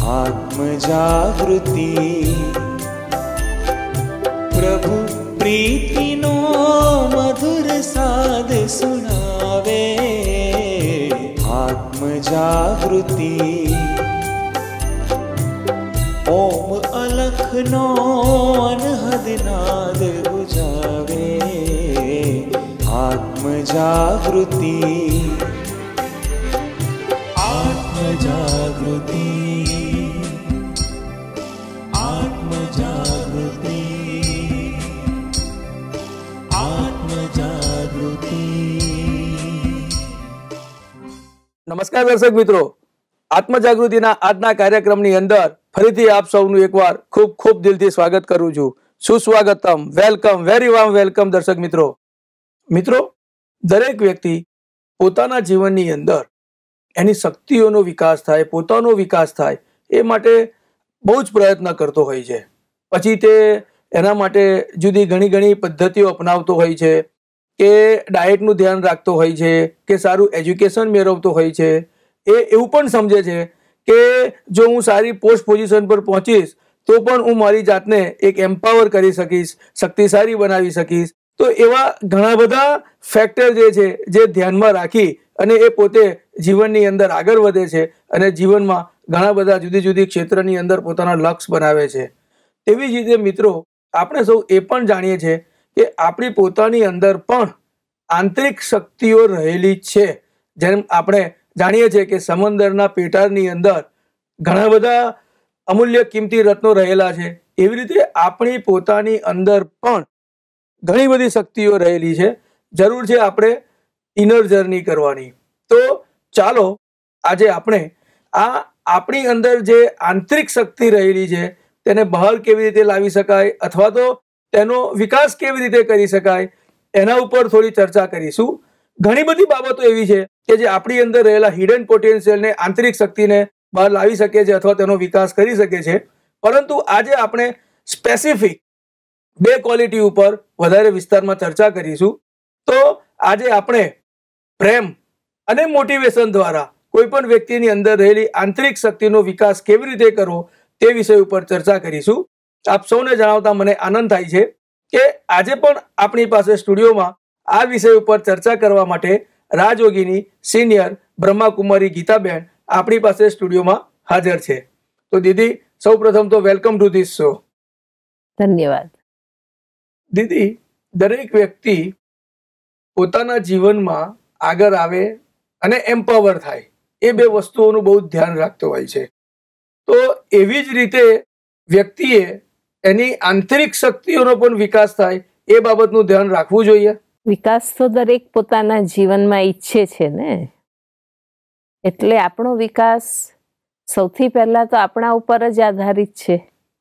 आत्म जागृति प्रभु प्रीति नो मधुर साद सुनावे आत्म जागृति ओम अलख नो अनहद नाद बुझावे आत्म जागृति आत्म जागृति आत्म जागृति आत्म जागृति। नमस्कार दर्शक मित्रों, आत्म जागृतिना આજના કાર્યક્રમની અંદર ફરીથી આપ સૌનું એકવાર ખૂબ ખૂબ દિલથી સ્વાગત કરું છું. સુસ્વાગતમ, વેલકમ, વેરી વાર્મ વેલકમ દર્શક મિત્રો, દરેક વ્યક્તિ પોતાના જીવનની અંદર એની શક્તિઓનો વિકાસ થાય, પોતાનો વિકાસ થાય એ માટે બહુ જ પ્રયત્ન કરતો હોય છે. પછી તે એના માટે જુદી ઘણી પદ્ધતિઓ અપનાવતો હોય છે, કે ડાયટનું ધ્યાન રાખતો હોય છે, કે સારું એજ્યુકેશન મેળવતો હોય છે. એ એવું પણ સમજે છે કે જો હું સારી પોસ્ટ પોઝિશન પર પહોંચીશ તો પણ હું મારી જાતને એક એમ્પાવર કરી શકીશ, શક્તિશાળી બનાવી શકીશ. તો એવા ઘણા બધા ફેક્ટર જે છે જે ધ્યાનમાં રાખી અને એ પોતે જીવનની અંદર આગળ વધે છે અને જીવનમાં ઘણા બધા જુદી ક્ષેત્રની અંદર પોતાના લક્ષ્ય બનાવે છે. તેવી જ રીતે મિત્રો, આપણે સૌ એ પણ જાણીએ છીએ કે આપણી પોતાની અંદર પણ આંતરિક શક્તિઓ રહેલી છે. જેમ આપણે જાણીએ છીએ કે સમંદરના પેટાળની અંદર ઘણા બધા અમૂલ્ય કિંમતી રત્નો રહેલા છે. એવી રીતે આપણી પોતાની અંદર પણ ઘણી બધી શક્તિઓ રહેલી છે. જરૂર છે આપણે ઇનર જર્ની કરવાની. તો ચાલો આજે આપણે આ આપણી અંદર જે આંતરિક શક્તિ રહેલી છે તેને બહાર કેવી રીતે લાવી શકાય અથવા તો તેનો વિકાસ કેવી રીતે કરી શકાય એના ઉપર થોડી ચર્ચા કરીશું. ઘણી બધી બાબતો એવી છે કે જે આપણી અંદર રહેલા હિડન પોટેન્શિયલને, આંતરિક શક્તિને બહાર લાવી શકે છે અથવા તેનો વિકાસ કરી શકે છે. પરંતુ આજે આપણે સ્પેસિફિક 2 ક્વોલિટી ઉપર વધારે વિસ્તારમાં ચર્ચા કરીશું. તો આજે આપણે પ્રેમ અને મોટિવેશન દ્વારા કોઈ પણ વ્યક્તિની અંદર રહેલી આંતરિક શક્તિનો વિકાસ કેવી રીતે કરવો તે વિષય ઉપર ચર્ચા કરીશું. આપ સૌને જણાવતા મને આનંદ થાય છે કે આજે પણ આપણી પાસે સ્ટુડિયોમાં આ વિષય ઉપર ચર્ચા કરવા માટે રાજયોગીની સિનિયર બ્રહ્માકુમારી ગીતાબેન આપણી પાસે સ્ટુડિયોમાં હાજર છે. તો દીદી, સૌ પ્રથમ તો વેલકમ ટુ ધીસ શો. ધન્યવાદ. દીદી, દરેક વ્યક્તિ પોતાના જીવનમાં આગળ આવે અને એમ્પાવર થાય એ 2 વસ્તુઓનું બહુ ધ્યાન રાખતો હોય છે. તો એવી જ રીતે વ્યક્તિએ એની આંતરિક શક્તિઓનો પણ વિકાસ થાય એ બાબતનું ધ્યાન રાખવું જોઈએ. વિકાસ તો દરેક પોતાના જીવનમાં ઈચ્છે છે ને, એટલે આપણો વિકાસ સૌથી પહેલા તો આપણા ઉપર જ આધારિત છે.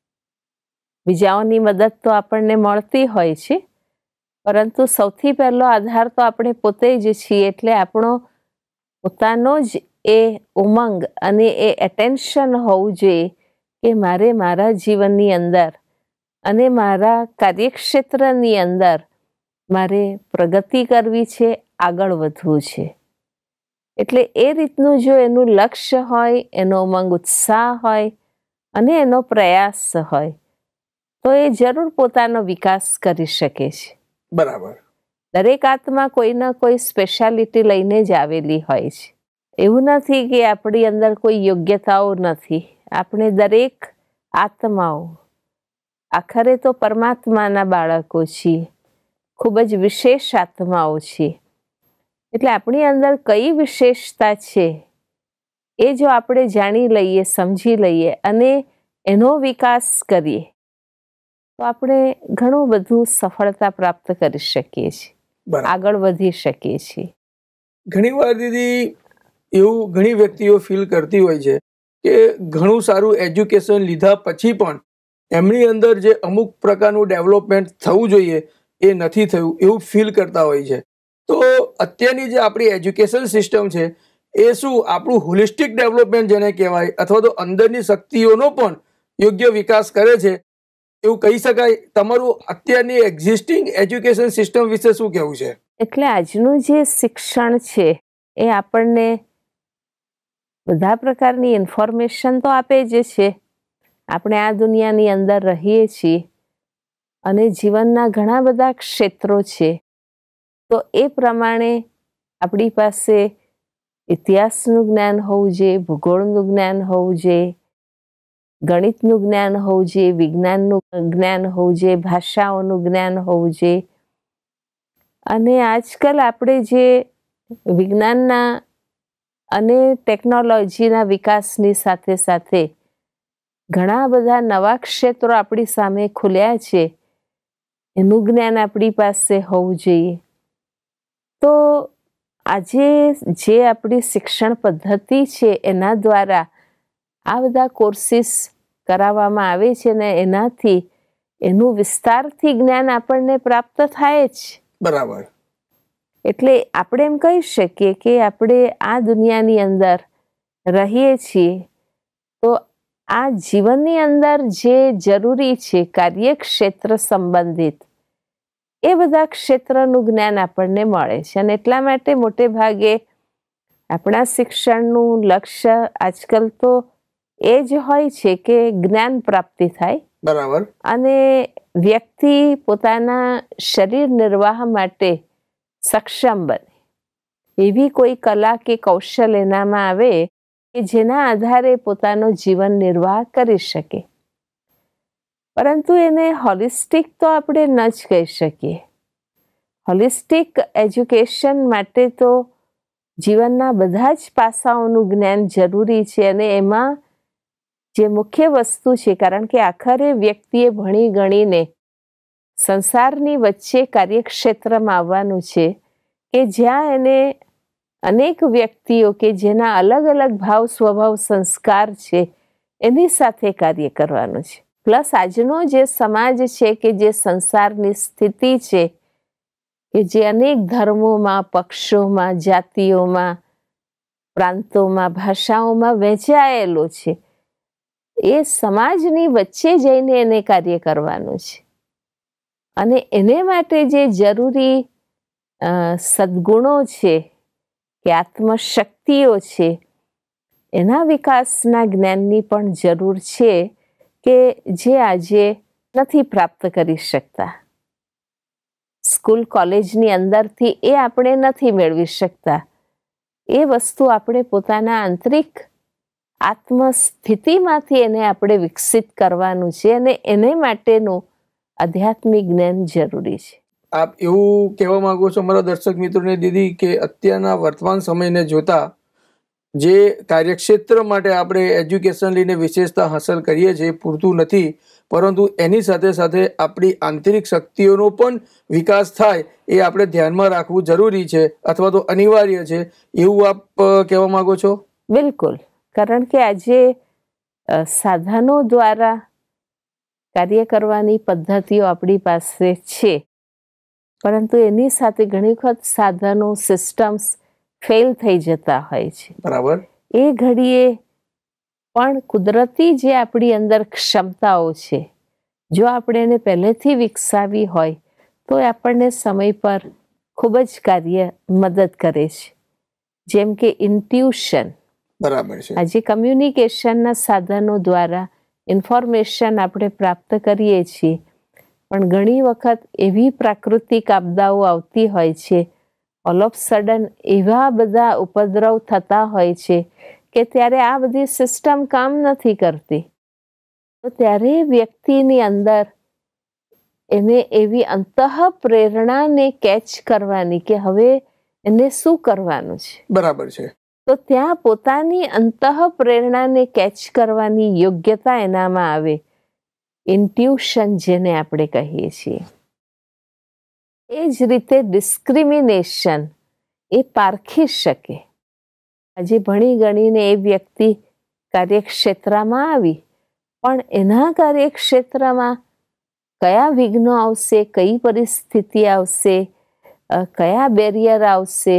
બીજાઓની મદદ તો આપણને મળતી હોય છે, પરંતુ સૌથી પહેલો આધાર તો આપણે પોતે જ છીએ. એટલે આપણો પોતાનો જ એ ઉમંગ અને એ એટેન્શન હોવું જોઈએ કે મારે મારા જીવનની અંદર અને મારા કાર્યક્ષેત્રની અંદર મારે પ્રગતિ કરવી છે, આગળ વધવું છે. એટલે એ રીતનું જો એનું લક્ષ્ય હોય, એનો ઉમંગ ઉત્સાહ હોય અને એનો પ્રયાસ હોય તો એ જરૂર પોતાનો વિકાસ કરી શકે છે. બરાબર. દરેક આત્મા કોઈના કોઈ સ્પેશિયાલિટી લઈને જ આવેલી હોય છે. એવું નથી કે આપણી અંદર કોઈ યોગ્યતાઓ નથી. આપણે દરેક આત્માઓ આખરે તો પરમાત્માના બાળકો છીએ, ખૂબ જ વિશેષ આત્માઓ છીએ. એટલે આપણી અંદર કઈ વિશેષતા છે એ જો આપણે જાણી લઈએ, સમજી લઈએ અને એનો વિકાસ કરીએ તો આપણે ઘણું બધું સફળતા પ્રાપ્ત કરી શકીએ છીએ, આગળ વધી શકીએ છીએ. ઘણી વાર દીદી એવું ઘણી વ્યક્તિઓ ફીલ કરતી હોય છે કે ઘણું સારું એજ્યુકેશન લીધા પછી પણ એમની અંદર જે અમુક પ્રકારનું ડેવલપમેન્ટ થવું જોઈએ એ નથી થયું એવું ફીલ કરતા હોય છે. તો અત્યારની જે આપણી એજ્યુકેશન સિસ્ટમ છે એ શું આપણું હોલિસ્ટિક ડેવલપમેન્ટ જેને કહેવાય અથવા તો અંદરની શક્તિઓનો પણ યોગ્ય વિકાસ કરે છે એવું કહી શકાય? તમારું અત્યારની એક્ઝિસ્ટિંગ એજ્યુકેશન સિસ્ટમ વિશે શું કહેવું છે? એટલે આજનું જે શિક્ષણ છે એ આપણને બધા પ્રકારની ઇન્ફોર્મેશન તો આપે જ છે. આપણે આ દુનિયાની અંદર રહીએ છીએ અને જીવનના ઘણા બધા ક્ષેત્રો છે. તો એ પ્રમાણે આપણી પાસે ઇતિહાસનું જ્ઞાન હોવું જોઈએ, ભૂગોળનું જ્ઞાન હોવું જોઈએ, ગણિતનું જ્ઞાન હોવું જોઈએ, વિજ્ઞાનનું જ્ઞાન હોવું જોઈએ, ભાષાઓનું જ્ઞાન હોવું જોઈએ. અને આજકાલ આપણે જે વિજ્ઞાનના અને ટેકનોલોજીના વિકાસની સાથે સાથે ઘણા બધા નવા ક્ષેત્રો આપણી સામે ખુલ્યા છે, એનું જ્ઞાન આપણી પાસે હોવું જોઈએ. તો આજે જે આપણી શિક્ષણ પદ્ધતિ છે એના દ્વારા આ બધા કોર્સિસ કરાવવામાં આવે છે ને એનાથી એનું વિસ્તારથી જ્ઞાન આપણને પ્રાપ્ત થાય જ. બરાબર. એટલે આપણે એમ કહી શકીએ કે આપણે આ દુનિયાની અંદર રહીએ છીએ તો આ જીવનની અંદર જે જરૂરી છે કાર્યક્ષેત્ર સંબંધિત એ બધા ક્ષેત્રનું જ્ઞાન આપણને મળે છે. અને એટલા માટે મોટે ભાગે આપણા શિક્ષણનું લક્ષ્ય આજકાલ તો એ જ હોય છે કે જ્ઞાન પ્રાપ્તિ થાય. બરાબર. અને વ્યક્તિ પોતાના શરીર નિર્વાહ માટે સક્ષમ બને, એવી કોઈ કલા કે કૌશલ એનામાં આવે કે જેના આધારે પોતાનો જીવન નિર્વાહ કરી શકે. પરંતુ એને હોલિસ્ટિક તો આપણે ન જ કહી શકીએ. હોલિસ્ટિક એજ્યુકેશન માટે તો જીવનના બધા જ પાસાઓનું જ્ઞાન જરૂરી છે. અને એમાં જે મુખ્ય વસ્તુ છે, કારણ કે આખરે વ્યક્તિએ ભણી ગણીને સંસારની વચ્ચે કાર્યક્ષેત્રમાં આવવાનું છે કે જ્યાં એને અનેક વ્યક્તિઓ કે જેના અલગ અલગ ભાવ સ્વભાવ સંસ્કાર છે એની સાથે કાર્ય કરવાનું છે. પ્લસ આજનો જે સમાજ છે કે જે સંસારની સ્થિતિ છે કે જે અનેક ધર્મોમાં, પક્ષોમાં, જાતિઓમાં, પ્રાંતોમાં, ભાષાઓમાં વહેંચાયેલો છે, એ સમાજની વચ્ચે જઈને એને કાર્ય કરવાનું છે. અને એને માટે જે જરૂરી સદ્ગુણો છે કે આત્મશક્તિઓ છે એના વિકાસના જ્ઞાનની પણ જરૂર છે કે જે આજે નથી પ્રાપ્ત કરી શકતા. સ્કૂલ કોલેજની અંદરથી એ આપણે નથી મેળવી શકતા. એ વસ્તુ આપણે પોતાના આંતરિક આત્મસ્થિતિમાંથી એને આપણે વિકસિત કરવાનું છે અને એને માટેનું આધ્યાત્મિક જ્ઞાન જરૂરી છે. આપ એવું કહેવા માંગો છો મારા દર્શક મિત્રોને દીદી કે અત્યારના વર્તમાન સમયને જોતા જે કાર્યક્ષેત્ર માટે આપણે એજ્યુકેશન લઈને વિશેષતા હાંસલ કરીએ છીએ પૂરતું નથી, પરંતુ એની સાથે સાથે આપણી આંતરિક શક્તિઓનો પણ વિકાસ થાય એ આપણે ધ્યાનમાં રાખવું જરૂરી છે અથવા તો અનિવાર્ય છે, એવું આપ કહેવા માંગો છો? બિલકુલ. કારણ કે આજે સાધનો દ્વારા કાર્ય કરવાની પદ્ધતિઓ આપણી પાસે છે, પરંતુ એની સાથે ઘણી વખત સાધનો, સિસ્ટમ્સ ફેલ થઈ જતા હોય છે. બરાબર. એ ઘડીએ પણ કુદરતી જે આપણી અંદર ક્ષમતાઓ છે, જો આપણે એને પહેલેથી વિકસાવી હોય તો આપણને સમય પર ખૂબ જ કાર્ય મદદ કરે છે. જેમ કે ઇન્ટ્યુશન. બરાબર છે. આજે કમ્યુનિકેશનના સાધનો દ્વારા ઇન્ફોર્મેશન આપણે પ્રાપ્ત કરીએ છીએ, પણ ઘણી વખત એવી પ્રાકૃતિક આપદાઓ આવતી હોય છે, ઓલ ઓફ સડન એવા બધા ઉપદ્રવ થતા હોય છે કે ત્યારે આ બધી સિસ્ટમ કામ નથી કરતી. તો ત્યારે વ્યક્તિની અંદર એને એવી અંતઃ પ્રેરણાને કેચ કરવાની કે હવે એને શું કરવાનું છે. બરાબર છે. તો ત્યાં પોતાની અંતઃ પ્રેરણાને કેચ કરવાની યોગ્યતા એનામાં આવે, ઇન્ટ્યુશન જેને આપણે કહીએ છીએ. એ જ રીતે ડિસ્ક્રિમિનેશન એ પારખી શકે. આજે ભણી ગણીને એ વ્યક્તિ કાર્યક્ષેત્રમાં આવી, પણ એના કાર્યક્ષેત્રમાં કયા વિઘ્નો આવશે, કઈ પરિસ્થિતિ આવશે, કયા બેરિયર આવશે,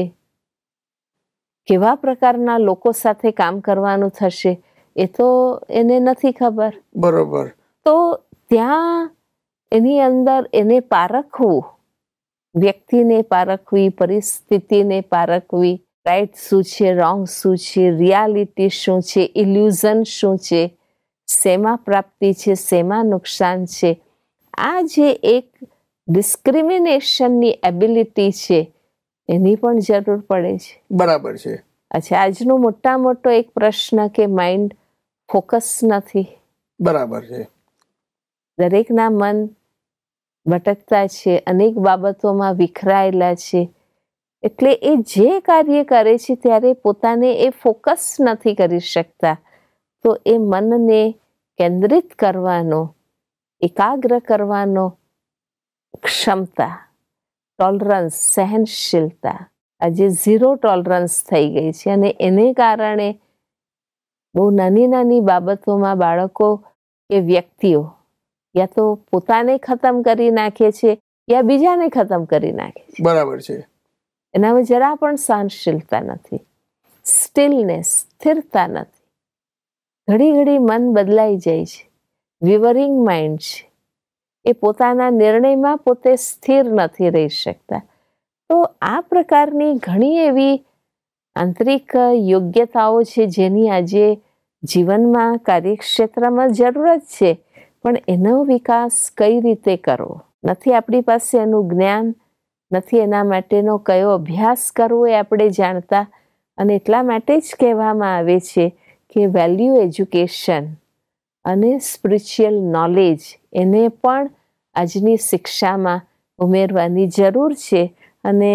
કેવા પ્રકારના લોકો સાથે કામ કરવાનું થશે, એ તો એને નથી ખબર. બરોબર. તો ત્યાં એની અંદર એને પારખવું, વ્યક્તિને પારખવી, પરિસ્થિતિને પારખવી, રાઈટ શું છે, રોંગ શું છે, રિયાલિટી શું છે, ઇલ્યુઝન શું છે, શેમાં પ્રાપ્તિ છે, શેમાં નુકસાન છે, આ જે એક ડિસ્ક્રિમિનેશનની એબિલિટી છે એની પણ જરૂર પડે છે. બરાબર છે. અચ્છા, આજનો મોટો એક પ્રશ્ન કે માઇન્ડ ફોકસ નથી. બરાબર છે. દરેકના મન ભટકતા છે, અનેક બાબતોમાં વિખરાયેલા છે, એટલે એ જે કાર્ય કરે છે ત્યારે પોતાને એ ફોકસ નથી કરી શકતા. તો એ મનને કેન્દ્રિત કરવાનો, એકાગ્ર કરવાનો ક્ષમતા, ટોલરન્સ, સહનશીલતા આજે 0 ટોલરન્સ થઈ ગઈ છે. અને એને કારણે બહુ નાની બાબતોમાં બાળકો કે વ્યક્તિઓ યા તો પોતાને ખતમ કરી નાખે છે યા બીજાને ખતમ કરી નાખે છે. બરાબર છે. એનામાં જરા પણ સહનશીલતા નથી, સ્ટીલનેસ, સ્થિરતા નથી. ઘડી મન બદલાઈ જાય છે, વિવરિંગ માઇન્ડ છે. એ પોતાના નિર્ણયમાં પોતે સ્થિર નથી રહી શકતા. તો આ પ્રકારની ઘણી એવી આંતરિક યોગ્યતાઓ છે જેની આજે જીવનમાં, કાર્યક્ષેત્રમાં જરૂરત છે, પણ એનો વિકાસ કઈ રીતે કરવો? નથી આપણી પાસે એનું જ્ઞાન, નથી એના માટેનો કયો અભ્યાસ કરવો એ આપણે જાણતા. અને એટલા માટે જ કહેવામાં આવે છે કે વેલ્યુ એજ્યુકેશન અને સ્પિરિચ્યુઅલ નોલેજ એને પણ આજની શિક્ષામાં ઉમેરવાની જરૂર છે. અને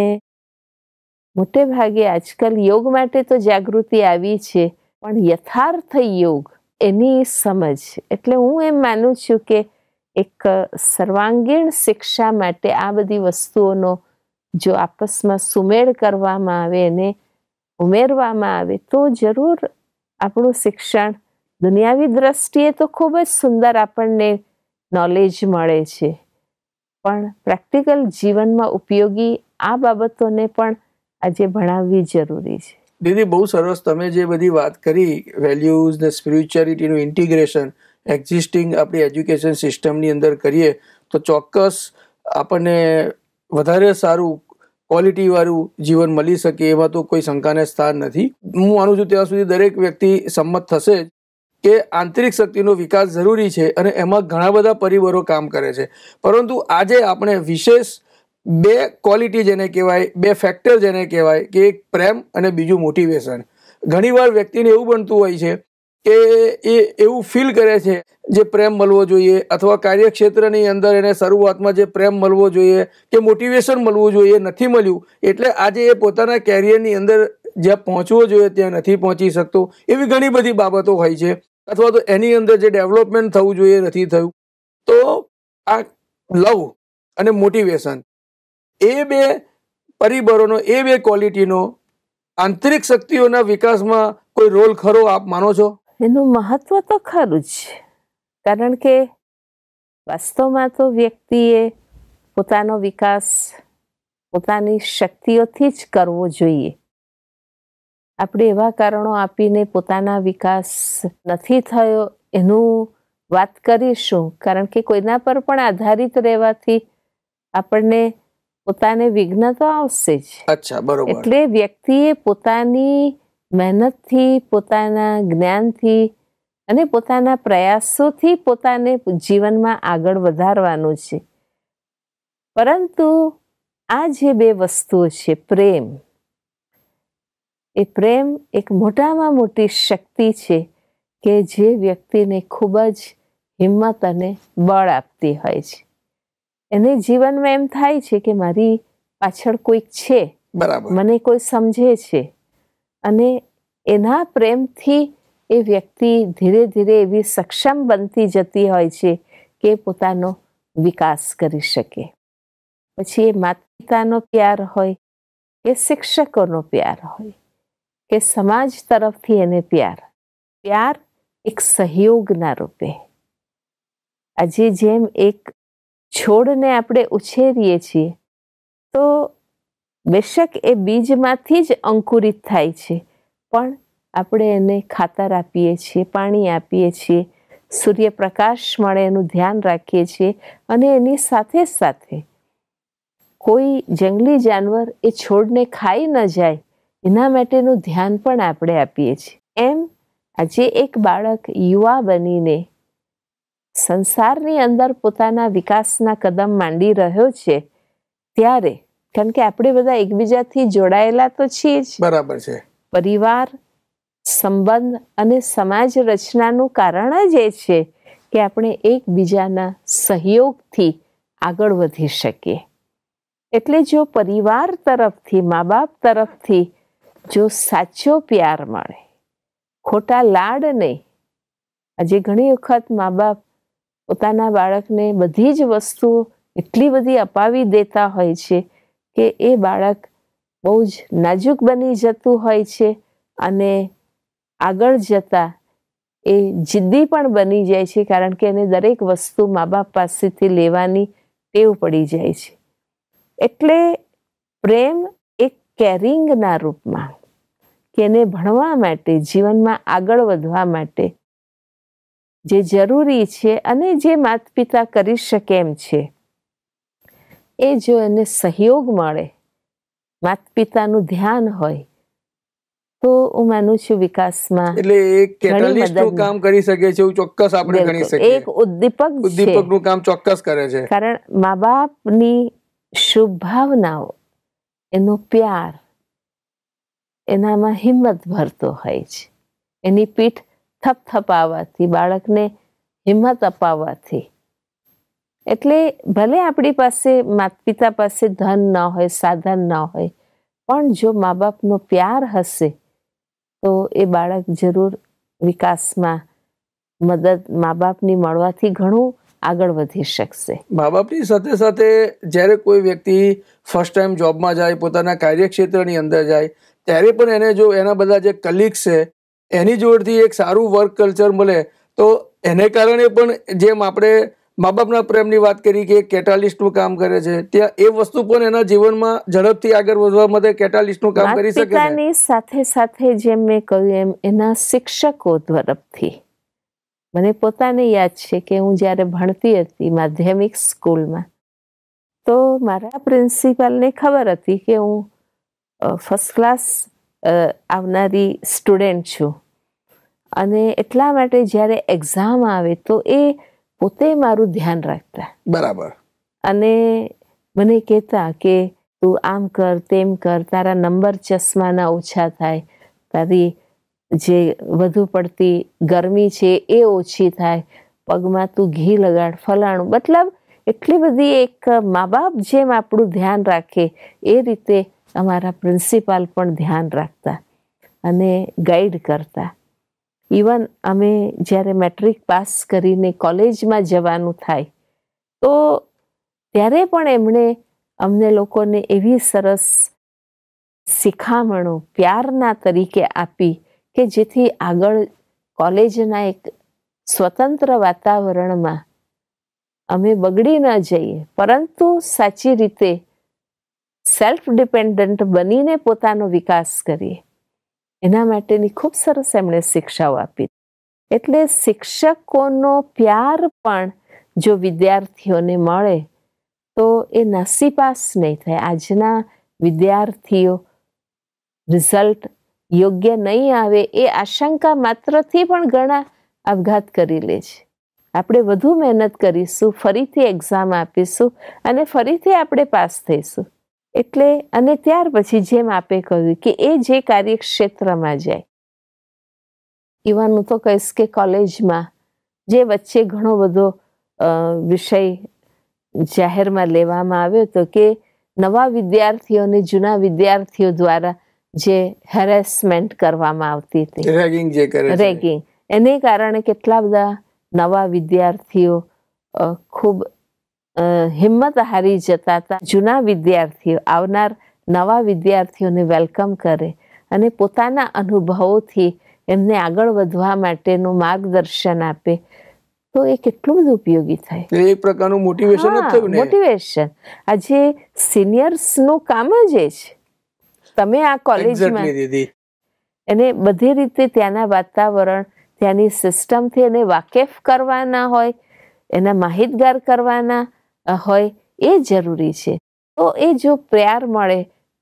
મોટે ભાગે આજકાલ યોગ માટે તો જાગૃતિ આવી છે, પણ યથાર્થ યોગ એની સમજ. એટલે હું એમ માનું છું કે એક સર્વાંગીણ શિક્ષા માટે આ બધી વસ્તુઓનો જો આપસમાં સુમેળ કરવામાં આવે અને ઉમેરવામાં આવે તો જરૂર આપણું શિક્ષણ દુનિયાવી દ્રષ્ટિએ તો ખૂબ જ સુંદર આપણને નોલેજ મળે છે, પણ પ્રેક્ટિકલ જીવનમાં ઉપયોગી આ બાબતોને પણ આજે ભણાવવી જરૂરી છે. દીદી, બહુ સરસ તમે જે બધી વાત કરી, વેલ્યુઝ ને સ્પિરિચ્યુઆલિટીનું ઇન્ટિગ્રેશન એક્ઝિસ્ટિંગ આપણી એજ્યુકેશન સિસ્ટમની અંદર કરીએ તો ચોક્કસ આપણને વધારે સારું ક્વોલિટીવાળું જીવન મળી શકે, એમાં તો કોઈ શંકાને સ્થાન નથી. હું માનું છું ત્યાં સુધી દરેક વ્યક્તિ સંમત થશે કે આંતરિક શક્તિનો વિકાસ જરૂરી છે અને એમાં ઘણા બધા પરિબળો કામ કરે છે. પરંતુ આજે આપણે વિશેષ 2 ક્વોલિટી જેને કહેવાય, 2 ફેક્ટર જેને કહેવાય કે એક પ્રેમ અને બીજું મોટિવેશન. ઘણીવાર વ્યક્તિને એવું બનતું હોય છે કે એ એવું ફીલ કરે છે જે પ્રેમ મળવો જોઈએ અથવા કાર્યક્ષેત્રની અંદર એને શરૂઆતમાં જે પ્રેમ મળવો જોઈએ કે મોટિવેશન મળવું જોઈએ નથી મળ્યું, એટલે આજે એ પોતાના કેરિયરની અંદર જ્યાં પહોંચવો જોઈએ ત્યાં નથી પહોંચી શકતો. એવી ઘણી બધી બાબતો હોય છે. અથવા તો એની અંદર જે ડેવલપમેન્ટ થવું જોઈએ નથી થયું. તો આ લવ અને મોટિવેશન એ 2 પરિબળોનો, એ 2 ક્વોલિટીનો આંતરિક શક્તિઓના વિકાસમાં કોઈ રોલ ખરો, આપ માનો છો? એનું મહત્વ તો ખરું જ, કારણ કે વાસ્તવમાં તો વ્યક્તિએ પોતાનો વિકાસ પોતાની શક્તિઓથી જ કરવો જોઈએ. આપણે એવા કારણો આપીને પોતાના વિકાસ નથી થયો એનું વાત કરીશું, કારણ કે કોઈના પર પણ આધારિત રહેવાથી આપણને પોતાને વિઘ્ન તો આવશે જ. અચ્છા, બરોબર. એટલે વ્યક્તિએ પોતાની મહેનતથી, પોતાના જ્ઞાનથી અને પોતાના પ્રયાસોથી પોતાને જીવનમાં આગળ વધારવાનું છે. પરંતુ આ જે 2 વસ્તુઓ છે, પ્રેમ, એ પ્રેમ એક મોટામાં મોટી શક્તિ છે કે જે વ્યક્તિને ખૂબ જ હિંમત અને બળ આપતી હોય છે. એને જીવનમાં એમ થાય છે કે મારી પાછળ કોઈક છે, બરાબર, મને કોઈ સમજે છે. અને એના પ્રેમથી એ વ્યક્તિ ધીરે ધીરે એવી સક્ષમ બનતી જતી હોય છે કે પોતાનો વિકાસ કરી શકે. પછી એ માતા પિતાનો પ્યાર હોય કે શિક્ષકોનો પ્યાર હોય કે સમાજ તરફથી એને પ્યાર એક સહયોગના રૂપે. આજે જેમ એક છોડને આપણે ઉછેરીએ છીએ તો બેશક એ બીજમાંથી જ અંકુરિત થાય છે, પણ આપણે એને ખાતર આપીએ છીએ, પાણી આપીએ છીએ, સૂર્યપ્રકાશ મળે એનું ધ્યાન રાખીએ છીએ. અને એની સાથે સાથે કોઈ જંગલી જાનવર એ છોડને ખાઈ ન જાય એના માટેનું ધ્યાન પણ આપણે આપીએ છીએ. એમ આજે એક બાળક યુવા બનીને સંસારની અંદર પોતાના વિકાસના કદમ માંડી રહ્યો છે ત્યારે, કારણ કે આપણે બધા એકબીજાથી જોડાયેલા તો છીએ જ. બરાબર છે. પરિવાર, સંબંધ અને સમાજ રચનાનું કારણ જ એ છે કે આપણે એકબીજાના સહયોગથી આગળ વધી શકીએ. એટલે જો પરિવાર તરફથી, મા બાપ તરફથી જો સાચો પ્યાર મળે, ખોટા લાડ નહીં. આજે ઘણી વખત મા બાપ પોતાના બાળકને બધી જ વસ્તુઓ એટલી બધી અપાવી દેતા હોય છે કે એ બાળક બહુ જ નાજુક બની જતું હોય છે અને આગળ જતા એ જિદ્દી પણ બની જાય છે, કારણ કે એને દરેક વસ્તુ મા બાપ પાસેથી લેવાની ટેવ પડી જાય છે. એટલે પ્રેમ એક કેરિંગના રૂપમાં, કે એને ભણવા માટે, જીવનમાં આગળ વધવા માટે જે જરૂરી છે અને જે માતા પિતા કરી શકે એમ છે, એ જો એને સહયોગ મળે, માતા પિતાનું ધ્યાન હોય, તો હું માનું છું વિકાસમાં એટલે એક કેટાલિસ્ટનું કામ કરી શકે છે એવું ચોક્કસ આપણે ગણી શકીએ. એક ઉદ્દીપકનું કામ ચોક્કસ કરે છે. કારણ મા બાપની શુભ ભાવનાઓ, એનો પ્યાર એનામાં હિંમત ભરતો હોય છે. એની પીઠ થપથપાવવાથી, બાળકને હિંમત અપાવવાથી. એટલે ભલે આપણી પાસે, માતા પિતા પાસે ધન ન હોય, સાધન ન હોય, પણ જો મા બાપનો પ્યાર હશે તો એ બાળક જરૂર વિકાસમાં મદદ મા બાપની મળવાથી ઘણું આગળ વધી શકશે. મા બાપની સાથે સાથે જ્યારે કોઈ વ્યક્તિ ફર્સ્ટ ટાઈમ જોબમાં જાય, પોતાના કાર્યક્ષેત્રની અંદર જાય, ત્યારે પણ એને જો એના બધા જે કલીગ્સ છે એની જોડથી એક સારું વર્ક કલ્ચર મળે તો એને કારણે પણ, જેમ આપણે મા બાપના પ્રેમની વાત કરી કે કેટાલિસ્ટનું કામ કરે છે, ત્યાં એ વસ્તુ પણ એના જીવનમાં ઝડપથી આગળ વધવા માટે કેટાલિસ્ટનું કામ કરી શકે છે. પિતાની સાથે સાથે જેમ મેં કહ્યું એમ એના શિક્ષકો તરફથી. મને પોતાને યાદ છે કે હું જ્યારે ભણતી હતી માધ્યમિક સ્કૂલમાં, તો મારા પ્રિન્સિપાલને ખબર હતી કે હું ફર્સ્ટ ક્લાસ આવનારી સ્ટુડન્ટ છું, અને એટલા માટે જ્યારે એક્ઝામ આવે તો એ પોતે મારું ધ્યાન રાખતા. બરાબર. અને મને કહેતા કે તું આમ કર, તેમ કર, તારા નંબર ચશ્માના ઓછા થાય, તારી જે વધુ પડતી ગરમી છે એ ઓછી થાય, પગમાં તું ઘી લગાડ, ફલાણું. મતલબ એટલી બધી એક મા બાપ જેમ આપણું ધ્યાન રાખે એ રીતે અમારા પ્રિન્સિપાલ પણ ધ્યાન રાખતા અને ગાઈડ કરતા. ઇવન અમે જ્યારે મેટ્રિક પાસ કરીને કોલેજમાં જવાનું થાય તો ત્યારે પણ એમણે અમને લોકોને એવી સરસ શિખામણો પ્યારના તરીકે આપી કે જેથી આગળ કોલેજના એક સ્વતંત્ર વાતાવરણમાં અમે બગડી ન જઈએ, પરંતુ સાચી રીતે સેલ્ફ ડિપેન્ડન્ટ બનીને પોતાનો વિકાસ કરીએ. એના માટેની ખૂબ સરસ એમણે શિક્ષાઓ આપી. એટલે શિક્ષકોનો પ્યાર પણ જો વિદ્યાર્થીઓને મળે તો એ નાસીપાસ નહીં થાય. આજના વિદ્યાર્થીઓ રિઝલ્ટ યોગ્ય નહીં આવે એ આશંકા માત્રથી પણ ઘણા આપઘાત કરી લે છે. આપણે વધુ મહેનત કરીશું, ફરીથી એક્ઝામ આપીશું અને ફરીથી આપણે પાસ થઈશું. એટલે અને ત્યાર પછી જેમ આપે કહ્યું કે એ જે કાર્યક્ષેત્રમાં જાય, ઇવન હું તો કહીશ કે કોલેજમાં જે વચ્ચે ઘણો બધો વિષય જાહેરમાં લેવામાં આવ્યો હતો કે નવા વિદ્યાર્થીઓને જૂના વિદ્યાર્થીઓ દ્વારા જે હેરેસમેન્ટ કરવામાં આવતી હતી, રેગિંગ, એને કારણે કેટલા બધા નવા વિદ્યાર્થીઓ ખૂબ હિંમત હારી જતા હતા. જૂના વિદ્યાર્થીઓ આવનાર નવા વિદ્યાર્થીઓને વેલકમ કરે અને પોતાના અનુભવોથી એમને આગળ વધવા માટેનું માર્ગદર્શન આપે તો એ કેટલું બધું ઉપયોગી થાય. એક પ્રકારનું મોટિવેશન જ થયું ને. મોટિવેશન. આજે સિનિયર્સનું કામ જ એ છે. તમે આ કોલેજમાં એને બધી રીતે ત્યાંના વાતાવરણ, ત્યાંની સિસ્ટમથી એને વાકેફ કરવાના હોય, એના માહિતગાર કરવાના હોય, એ જરૂરી છે. તો એ જો પ્યાર મળે તો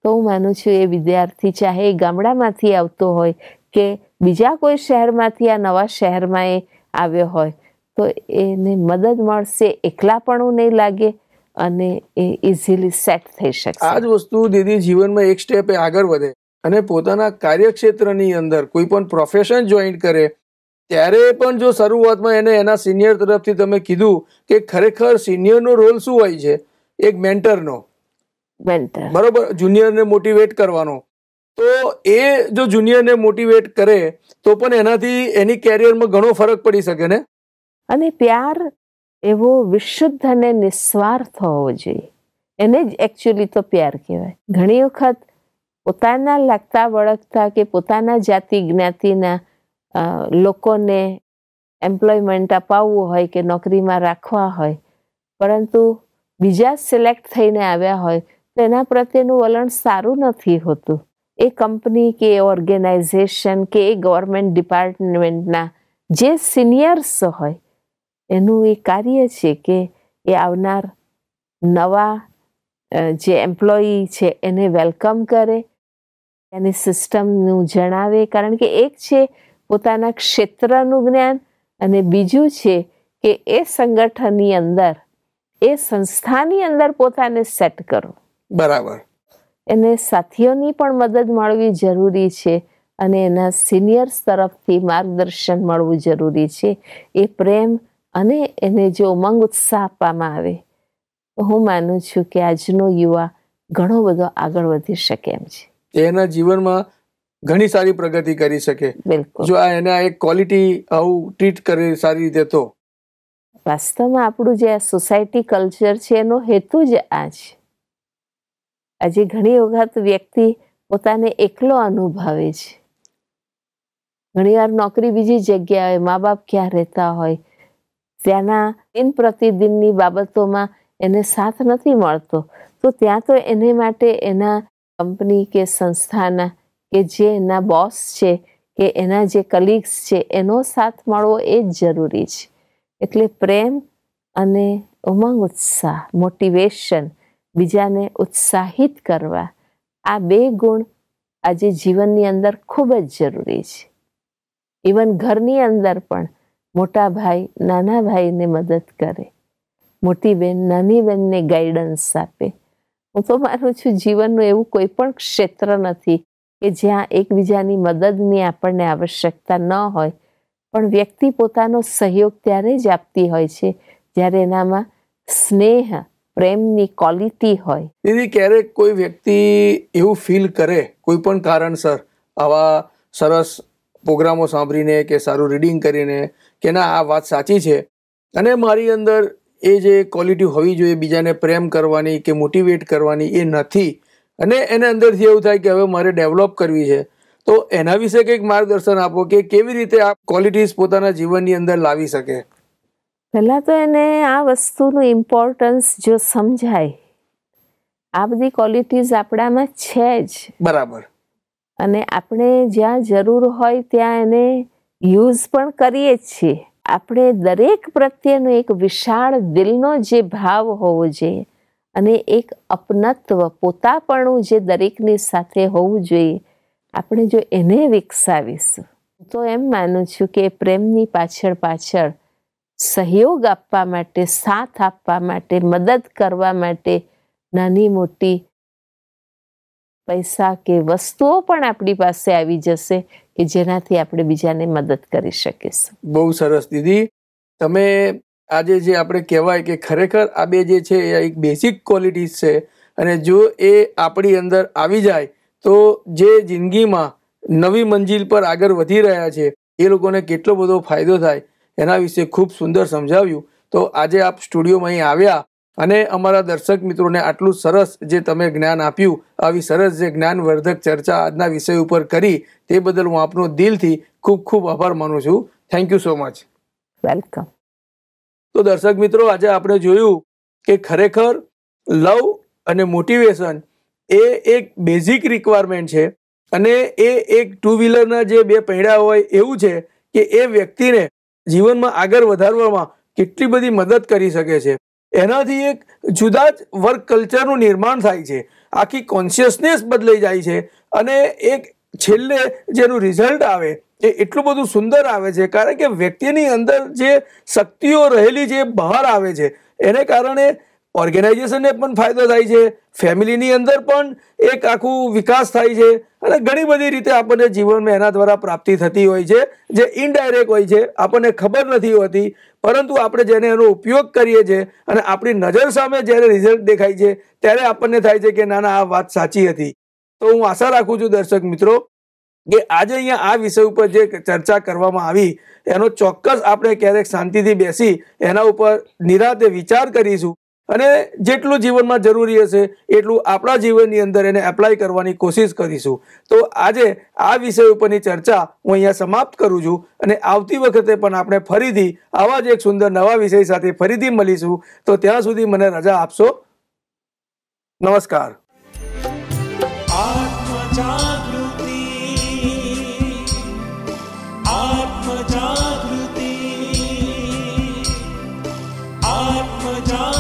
તો હું માનું છું એ વિદ્યાર્થી ચાહે એ ગામડામાંથી આવતો હોય કે બીજા કોઈ શહેરમાંથી આ નવા શહેરમાં એ આવ્યો હોય તો એને મદદ મળશે, એકલાપણું નહીં લાગે અને એ ઇઝીલી સેટ થઈ શકશે. આ જ વસ્તુ દીદી જીવનમાં એક સ્ટેપ આગળ વધે અને પોતાના કાર્યક્ષેત્રની અંદર કોઈ પણ પ્રોફેશન જોઈન કરે ત્યારે પણ જો શરૂઆતમાં એને એના સિનિયર તરફથી તમે કીધું કે ખરેખર સિનિયરનો રોલ શું હોય છે, એક મેન્ટરનો, બરોબર, જુનિયરને મોટિવેટ કરવાનો, તો એ જો જુનિયરને મોટિવેટ કરે તો પણ એનાથી એની કેરિયરમાં ઘણો ફરક પડી શકે ને. અને પ્યાર એવો વિશુદ્ધ અને નિસ્વાર્થ હોવો જોઈએ, એને જ એકચ્યુઅલી તો પ્યાર કહેવાય. ઘણી વખત પોતાના લાગતા વળગતા કે પોતાના જાતિ જ્ઞાતિના લોકોને એમ્પ્લોયમેન્ટ અપાવવું હોય કે નોકરીમાં રાખવા હોય, પરંતુ બીજા સિલેક્ટ થઈને આવ્યા હોય તો એના પ્રત્યેનું વલણ સારું નથી હોતું. એ કંપની કે ઓર્ગેનાઇઝેશન કે એ ગવર્મેન્ટ ડિપાર્ટમેન્ટના જે સિનિયર્સ હોય એનું એ કાર્ય છે કે એ આવનાર નવા જે એમ્પ્લોયી છે એને વેલકમ કરે, એની સિસ્ટમનું જણાવે. કારણ કે એક છે પોતાના ક્ષેત્રનું જ્ઞાન અને બીજું છે કે એ સંગઠનની અંદર, એ સંસ્થાની અંદર પોતાને સેટ કરો. બરાબર. એને સાથીઓની પણ મદદ મળવી જરૂરી છે અને એના સિનિયર્સ તરફથી માર્ગદર્શન મળવું જરૂરી છે. એ પ્રેમ અને એને જો ઉમંગ ઉત્સાહ આપવામાં આવે તો હું માનું છું કે આજનો યુવા ઘણો બધો આગળ વધી શકે એમ છે. એના જીવનમાં ઘણી સારી પ્રગતિ કરી શકે. બિલકુલ. જો એને એક ક્વોલિટી આવું ટ્રીટ કરે સારી રીતે તો. વાસ્તવમાં આપણું જે આ સોસાયટી કલ્ચર છે એનો હેતુ જ આ છે. આજે ઘણી વખત વ્યક્તિ પોતાને એકલો અનુભવે છે. ઘણીવાર નોકરી બીજી જગ્યાએ, મા બાપ ક્યાં રહેતા હોય, ત્યાંના દિન પ્રતિદિનની બાબતોમાં એને સાથ નથી મળતો, તો ત્યાં તો એને માટે એના કંપની કે સંસ્થાના કે જે એના બોસ છે કે એના જે કલીગ્સ છે એનો સાથ મળવો એ જ જરૂરી છે. એટલે પ્રેમ અને ઉમંગ ઉત્સાહ, મોટિવેશન, બીજાને ઉત્સાહિત કરવા, આ બે ગુણ આજે જીવનની અંદર ખૂબ જ જરૂરી છે. ઇવન ઘરની અંદર પણ મોટા ભાઈ નાના ભાઈને મદદ કરે, મોટી બહેન નાની બહેનને ગાઈડન્સ આપે. હું તો માનું છું જીવનનું એવું કોઈ પણ ક્ષેત્ર નથી કે જ્યાં એકબીજાની મદદની આપણને આવશ્યકતા ન હોય, પણ વ્યક્તિ પોતાનો સહયોગ ત્યારે જ આપતી હોય છે જ્યારે એનામાં સ્નેહ, પ્રેમની ક્વોલિટી હોય. દીદી, ક્યારેક કોઈ વ્યક્તિ એવું ફીલ કરે કોઈ પણ કારણસર આવા સરસ પ્રોગ્રામો સાંભળીને કે સારું રીડિંગ કરીને કે ના આ વાત સાચી છે અને મારી અંદર એ જે ક્વોલિટી હોવી જોઈએ બીજાને પ્રેમ કરવાની કે મોટિવેટ કરવાની એ નથી અને એને અંદરથી એવું થાય કે હવે મારે ડેવલપ કરવી છે, તો એના વિશે કંઈક માર્ગદર્શન આપો કે કેવી રીતે આ ક્વોલિટીઝ પોતાના જીવનની અંદર લાવી શકે. પહેલાં તો એને આ વસ્તુનું ઇમ્પોર્ટન્સ જો સમજાય, આ બધી ક્વોલિટીઝ આપણામાં છે જ. બરાબર. અને આપણે જ્યાં જરૂર હોય ત્યાં એને યુઝ પણ કરીએ જ છીએ. આપણે દરેક પ્રત્યેનો એક વિશાળ દિલનો જે ભાવ હોવો જોઈએ અને એક અપનત્વ, પોતાપણું જે દરેકની સાથે હોવું જોઈએ, આપણે જો એને વિકસાવીશું તો એમ માનું છું કે પ્રેમની પાછળ સહયોગ આપવા માટે, સાથ આપવા માટે, મદદ કરવા માટે નાની મોટી પૈસા કે વસ્તુઓ પણ આપણી પાસે આવી જશે કે જેનાથી આપણે બીજાને મદદ કરી શકીશું. બહુ સરસ દીદી. તમે આજે જે આપણે કહેવાય કે ખરેખર આ બે જે છે એ એક બેઝિક ક્વોલિટીઝ છે અને જો એ આપણી અંદર આવી જાય તો જે જિંદગીમાં નવી મંજિલ પર આગળ વધી રહ્યા છે એ લોકોને કેટલો બધો ફાયદો થાય એના વિશે ખૂબ સુંદર સમજાવ્યું. તો આજે આપ સ્ટુડિયોમાં અહીં આવ્યા અને અમારા દર્શક મિત્રોને આટલું સરસ જે તમે જ્ઞાન આપ્યું, આવી સરસ જે જ્ઞાનવર્ધક ચર્ચા આજના વિષય ઉપર કરી, તે બદલ હું આપનો દિલથી ખૂબ ખૂબ આભાર માનું છું. Thank you so much. Welcome. તો દર્શક મિત્રો, આજે આપણે જોયું કે ખરેખર લવ અને મોટિવેશન એ એક બેઝિક રિક્વાયરમેન્ટ છે અને એ એક ટુ વ્હીલરના જે બે પૈડા હોય એવું છે કે એ વ્યક્તિને જીવનમાં આગળ વધારવામાં કેટલી બધી મદદ કરી શકે છે. એનાથી એક જુદા જ વર્ક કલ્ચરનું નિર્માણ થાય છે આખી કોન્શિયસનેસ બદલાઈ જાય છે અને એક છેલ્લે જેનું રિઝલ્ટ આવે એ એટલું બધું સુંદર આવે છે, કારણ કે વ્યક્તિની અંદર જે શક્તિઓ રહેલી છે એ બહાર આવે છે. એને કારણે ઓર્ગેનાઇઝેશનને પણ ફાયદો થાય છે, ફેમિલીની અંદર પણ એક આખું વિકાસ થાય છે અને ઘણી બધી રીતે આપણને જીવનમાં એના દ્વારા પ્રાપ્તિ થતી હોય છે, જે ઇનડાયરેક્ટ હોય છે, આપણને ખબર નથી હોતી, પરંતુ આપણે જેને એનો ઉપયોગ કરીએ છીએ અને આપણી નજર સામે જ્યારે રિઝલ્ટ દેખાય છે ત્યારે આપણને થાય છે કે ના ના, આ વાત સાચી હતી. તો હું આશા રાખું છું દર્શક મિત્રો કે આજે અહીંયા આ વિષય ઉપર જે ચર્ચા કરવામાં આવી એનો ચોક્કસ આપણે ક્યારેક શાંતિથી બેસી એના ઉપર નિરાંતે વિચાર કરીશું અને જેટલું જીવનમાં જરૂરી હશે એટલું આપણા જીવનની અંદર એને એપ્લાય કરવાની કોશિશ કરીશું. તો આજે આ વિષય ઉપરની ચર્ચા હું અહીંયા સમાપ્ત કરું છું અને આવતી વખતે પણ આપણે ફરીથી આવા જ એક સુંદર નવા વિષય સાથે ફરીથી મળીશું. તો ત્યાં સુધી મને રજા આપશો. નમસ્કાર. આત્મ જાગૃતિ, આત્મ જાગૃતિ, આત્મ જાગૃતિ.